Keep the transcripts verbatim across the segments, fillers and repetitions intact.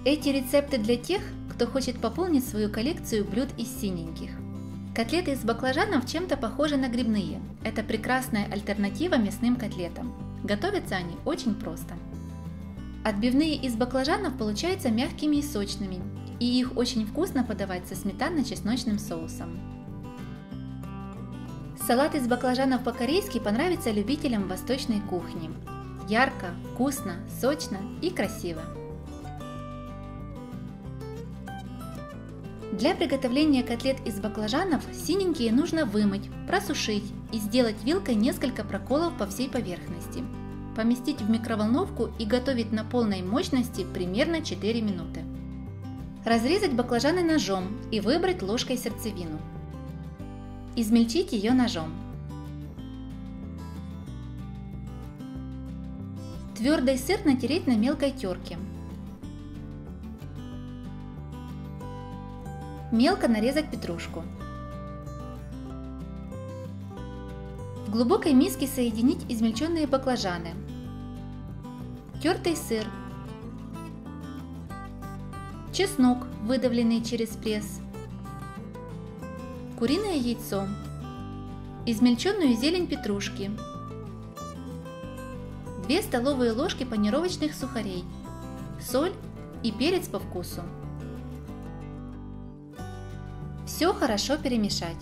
Эти рецепты для тех, кто хочет пополнить свою коллекцию блюд из синеньких. Котлеты из баклажанов чем-то похожи на грибные. Это прекрасная альтернатива мясным котлетам. Готовятся они очень просто. Отбивные из баклажанов получаются мягкими и сочными, и их очень вкусно подавать со сметанно-чесночным соусом. Салат из баклажанов по-корейски понравится любителям восточной кухни. Ярко, вкусно, сочно и красиво. Для приготовления котлет из баклажанов синенькие нужно вымыть, просушить и сделать вилкой несколько проколов по всей поверхности. Поместить в микроволновку и готовить на полной мощности примерно четыре минуты. Разрезать баклажаны ножом и выбрать ложкой сердцевину. Измельчить ее ножом. Твердый сыр натереть на мелкой терке. Мелко нарезать петрушку. В глубокой миске соединить измельченные баклажаны, тертый сыр, чеснок, выдавленный через пресс, куриное яйцо, измельченную зелень петрушки, две столовые ложки панировочных сухарей, соль и перец по вкусу. Все хорошо перемешать.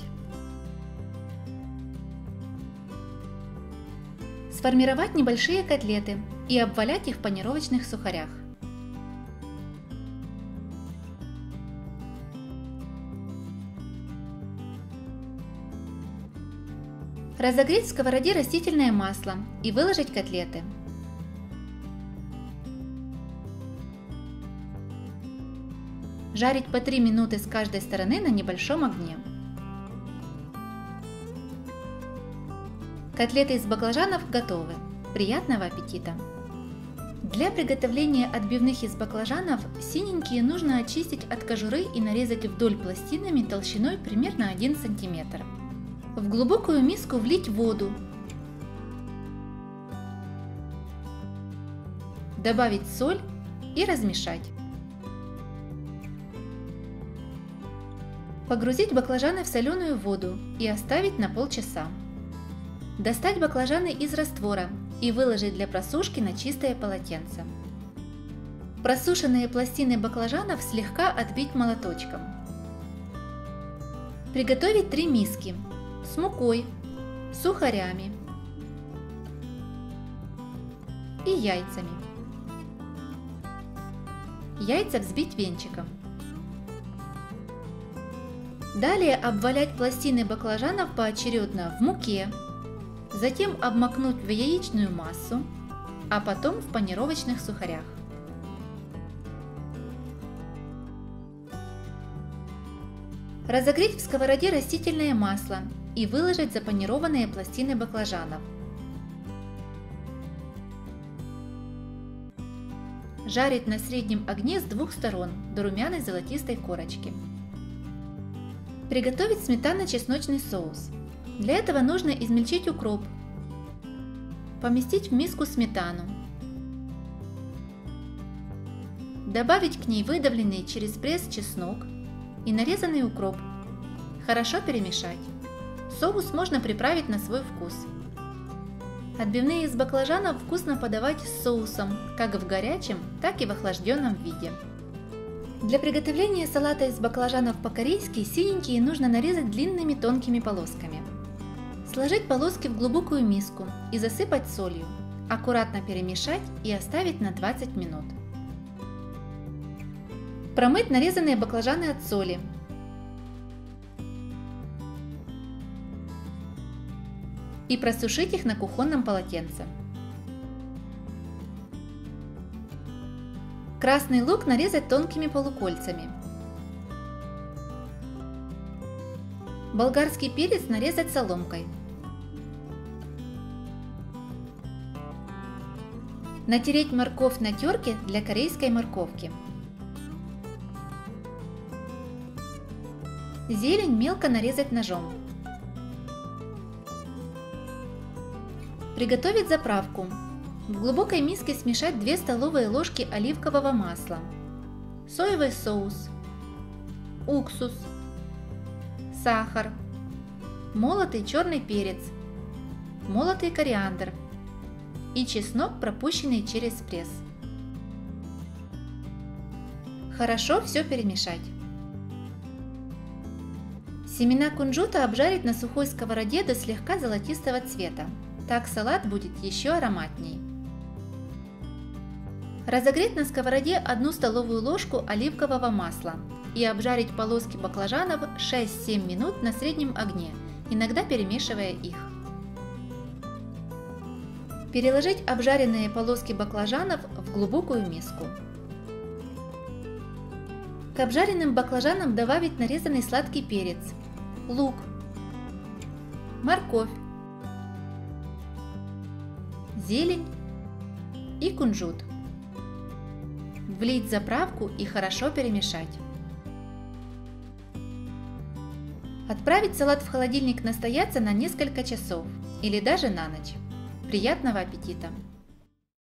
Сформировать небольшие котлеты и обвалять их в панировочных сухарях. Разогреть в сковороде растительное масло и выложить котлеты. Жарить по три минуты с каждой стороны на небольшом огне. Котлеты из баклажанов готовы. Приятного аппетита! Для приготовления отбивных из баклажанов синенькие нужно очистить от кожуры и нарезать вдоль пластинами толщиной примерно один сантиметр. В глубокую миску влить воду. Добавить соль и размешать. Погрузить баклажаны в соленую воду и оставить на полчаса. Достать баклажаны из раствора и выложить для просушки на чистое полотенце. Просушенные пластины баклажанов слегка отбить молоточком. Приготовить три миски с мукой, сухарями и яйцами. Яйца взбить венчиком. Далее обвалять пластины баклажанов поочередно в муке, затем обмакнуть в яичную массу, а потом в панировочных сухарях. Разогреть в сковороде растительное масло и выложить запанированные пластины баклажанов. Жарить на среднем огне с двух сторон до румяной золотистой корочки. Приготовить сметанно-чесночный соус. Для этого нужно измельчить укроп, поместить в миску сметану, добавить к ней выдавленный через пресс чеснок и нарезанный укроп. Хорошо перемешать. Соус можно приправить на свой вкус. Отбивные из баклажанов вкусно подавать с соусом, как в горячем, так и в охлажденном виде. Для приготовления салата из баклажанов по-корейски синенькие нужно нарезать длинными тонкими полосками. Сложить полоски в глубокую миску и засыпать солью. Аккуратно перемешать и оставить на двадцать минут. Промыть нарезанные баклажаны от соли. И просушить их на кухонном полотенце. Красный лук нарезать тонкими полукольцами. Болгарский перец нарезать соломкой. Натереть морковь на терке для корейской морковки. Зелень мелко нарезать ножом. Приготовить заправку. В глубокой миске смешать две столовые ложки оливкового масла, соевый соус, уксус, сахар, молотый черный перец, молотый кориандр и чеснок, пропущенный через пресс. Хорошо все перемешать. Семена кунжута обжарить на сухой сковороде до слегка золотистого цвета. Так салат будет еще ароматней. Разогреть на сковороде одну столовую ложку оливкового масла и обжарить полоски баклажанов шесть-семь минут на среднем огне, иногда перемешивая их. Переложить обжаренные полоски баклажанов в глубокую миску. К обжаренным баклажанам добавить нарезанный сладкий перец, лук, морковь, зелень и кунжут. Влить заправку и хорошо перемешать. Отправить салат в холодильник настояться на несколько часов или даже на ночь. Приятного аппетита!